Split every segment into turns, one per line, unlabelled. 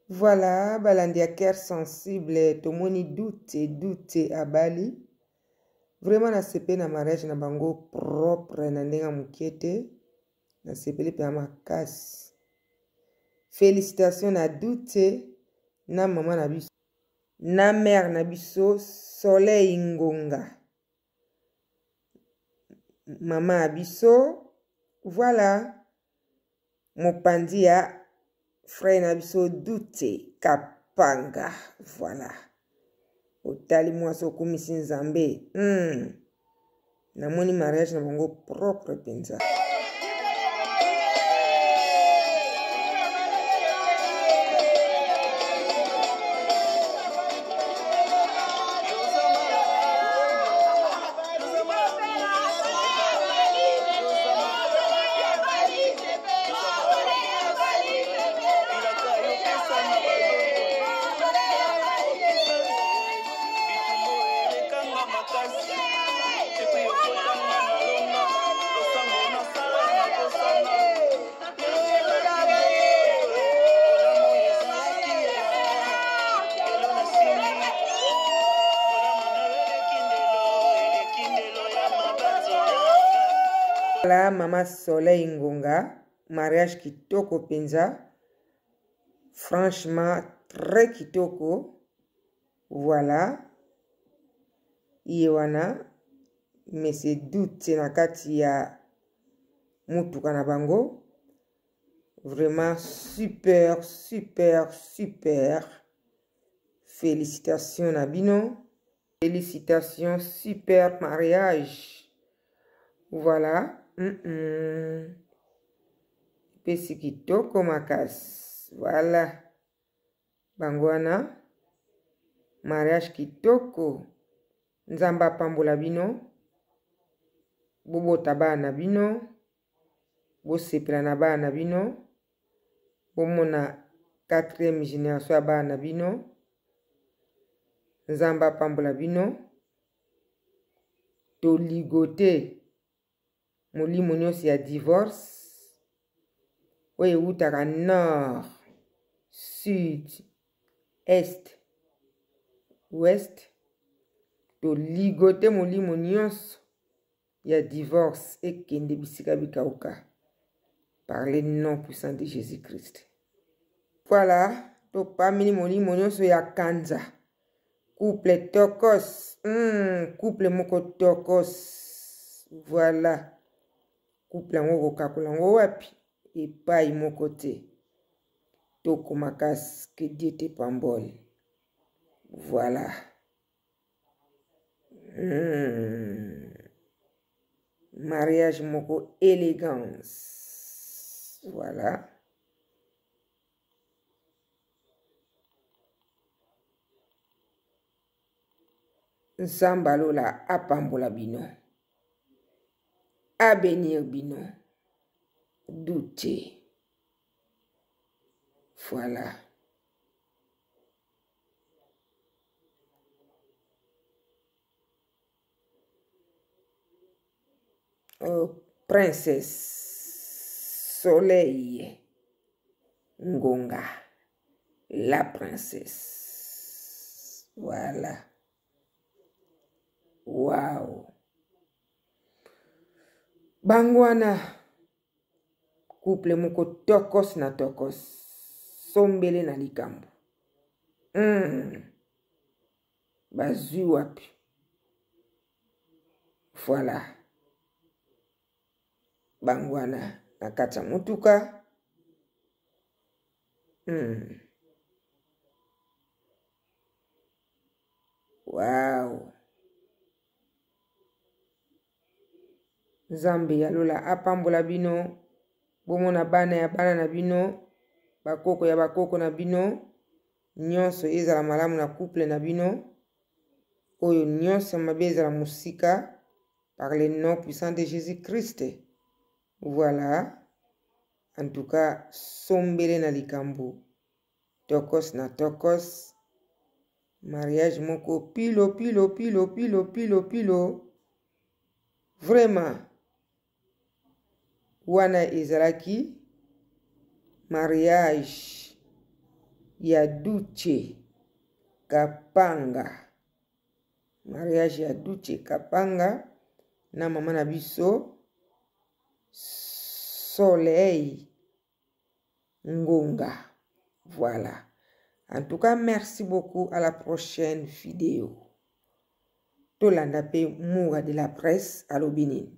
Voilà, balandi à cœur sensible, tomoni doute à Bali. Vraiment na sepe na mariage na bango propre na ndenga mukete. Na sepeli pe makasi. Félicitations na doute na maman na biso. Na mère na biso Soleil Ngonga. Maman abiso, voilà. Mopandi ya frère na biso doute Kapanga, voilà. Otali mwaso kumisi nzambe. Na moni mariage na bango propre penza. Voilà, maman Soleil Ngonga, mariage kitoko penza, franchement très kitoko, voilà, Iwana, mais c'est doute na kati ya mutuka na bango, vraiment super, félicitations Nabino, félicitations, super mariage, voilà. Pesi kitoko makasi. Voilà. Bangwana. Mariage kitoko. Nzamba pambola bino. Bobo taba na bino. Bo sepela na ba na bino. Bomona 4e génération ya ba na bino. Nzamba pambola bino. To ligote. Molimo nyonso ya divorce. Oye utaka nord, sud, est, ouest. To ligote molimo nyonso ya divorce ekende bisika bikauka. Par le nom puissant de Jésus-Christ. Voilà. To pamini molimo nyonso ya kanza. Couple tokos. Couple moko tokos. Voilà. Couple yango kokakola wapi epai moko te. Toko makasi, que Dieu te pambole. Voilà. Mariage moko élégance. Voilà. Nzamba lola apambola bino. À bénir bino. Douter. Voilà. Oh, princesse Soleil Ngonga. La princesse. Voilà. Wow. Bangwana. Couple moko tokos na tokos. Sombele na likambo. Bazui wapi. Voilà. Bangwana. Na kata mutuka. Wow. Zambi ya lola apambola bino. Bomona bana ya bana na bino. Bakoko ya bakoko na bino. Nyonso ezala malamu na couple na bino. Oyo nyonso mabe ezala musika. Par le nom puissant de Jésus-Christ. Voilà. En tout cas, sombele na likambo. Tokos na tokos. Mariage moko pilo. Vraiment. Wana ezalaki mariage ya Duce Kapanga. Mariage ya Duce Kapanga na maman na biso Soleil Ngonga. Voilà. En tout cas, merci beaucoup. À la prochaine vidéo. Tolanda pe Moura de la presse à l'Obinin.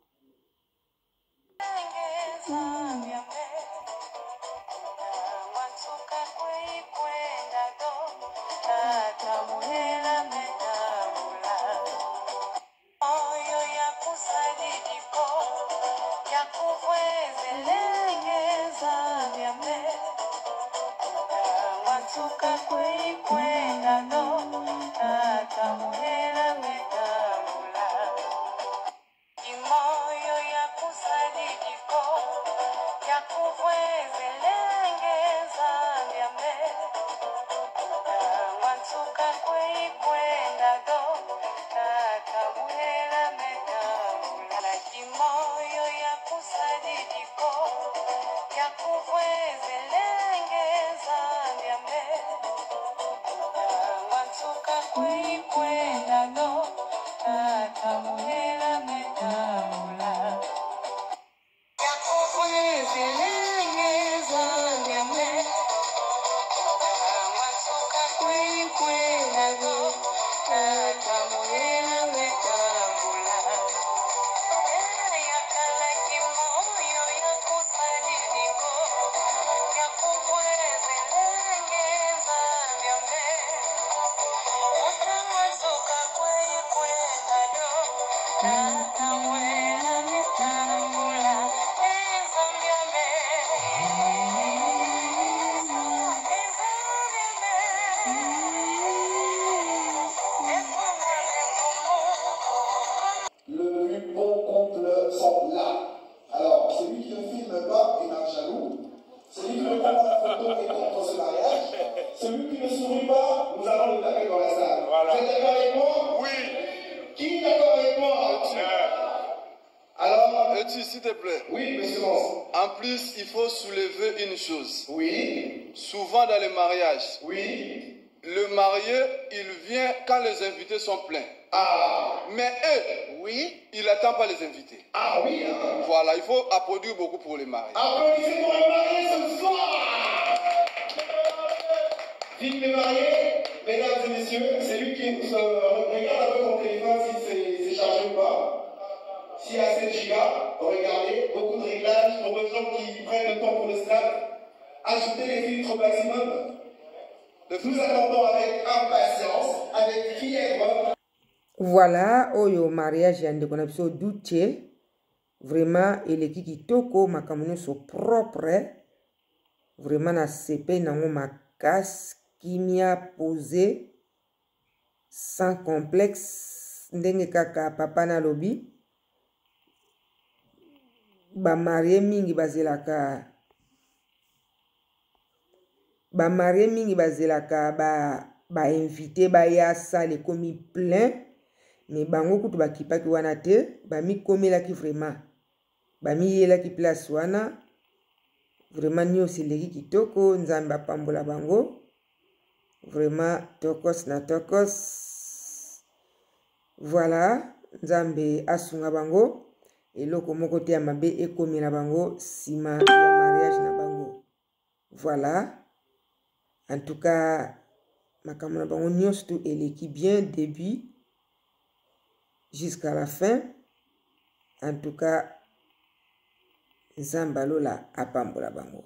S'il te plaît.
Oui, monsieur.
En plus, il faut soulever une chose.
Oui.
Souvent dans les mariages,
oui,
le marié, il vient quand les invités sont pleins.
Ah.
Mais eux,
oui,
il n'attend pas les invités.
Ah oui, hein.
Voilà, il faut applaudir beaucoup pour les mariés.
Applaudissez pour les mariés ce soir. Dites les mariés, mesdames et messieurs, c'est lui qui regarde un peu ton téléphone si c'est chargé ou pas. S'il y a 7 gigas, regardez, beaucoup de réglages pour les gens qui prennent le temps pour le snap. Ajoutez les filtres au maximum. Nous attendons avec impatience, avec fièvre.
Voilà, oyo mariage yande kona biso Duce. Vraiment, eleki kitoko makambo so propre. Vraiment na sepe nango makasi, kimia posé, sans complexe. Ndenge kaka papa na lobi. Ba marié mingi bazelaka ba invité ba ya salle komi plein mais bango kutu bakipaki wana te bami komelaki vraiment bami yelaki place wana vraiment nyonso eleki kitoko nzambe apambola bango vraiment tokos na tokos voilà nzambe asunga bango eloko moko te ya mabe ekomela bango nsima ya mariage na bango. Voilà, en tout cas makambo na bango nyonso tu eleki bien début jusqu'à la fin. En tout cas nzambe alola apambola bango.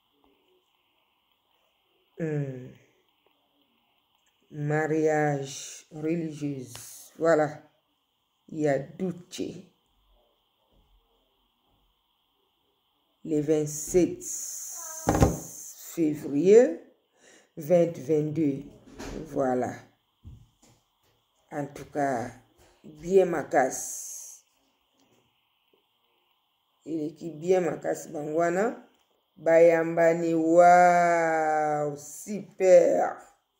Mariage religieuse, voilà, il y a Duce. Le 27 février 2022. Voilà. En tout cas, bien makas. Il est bien makas bangwana. Bayambani, waouh, super.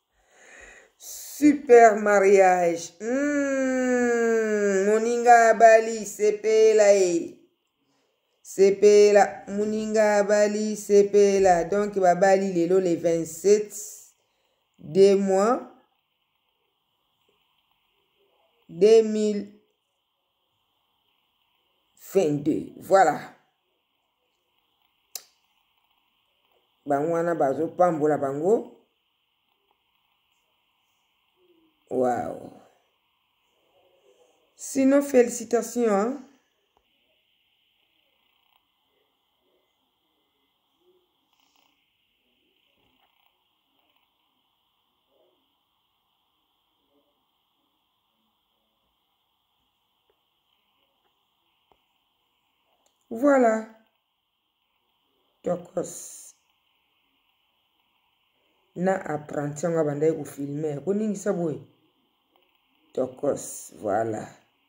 Super mariage. Moninga Bali, c'est là. Sepela muninga bali sepela. Donc babali lelo le 27 des mois 2022. Voilà. Bangwana bazo pambola bango. Wow. Sinon, félicitations. Hein? Voilà. Tokos. Na apprenti nga bandai ku filmer. Koningi saboy. Tokos. Voilà.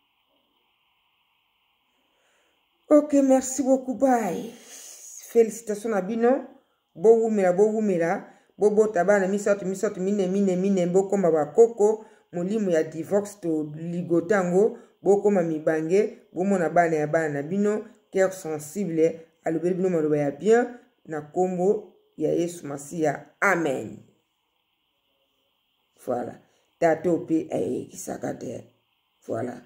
Ok, merci beaucoup. Bye. Félicitations à Bino. Bo wumela. Bo tabana misato mine. Bo koma ba koko. Molimu ya divorce to ligotango. Bo koma mibange. Bo mona bana ya bana Bino. Cœur sensible. Alobeli Bino maloba ya bien. Na kombo ya Yesu Masiya. Amen. Voilà. Tato pe aye kisakate. Voilà.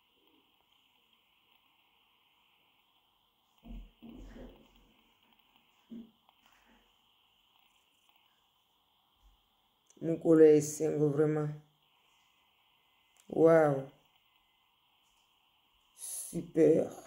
Mukolo esengo vraiment. Wow. Super.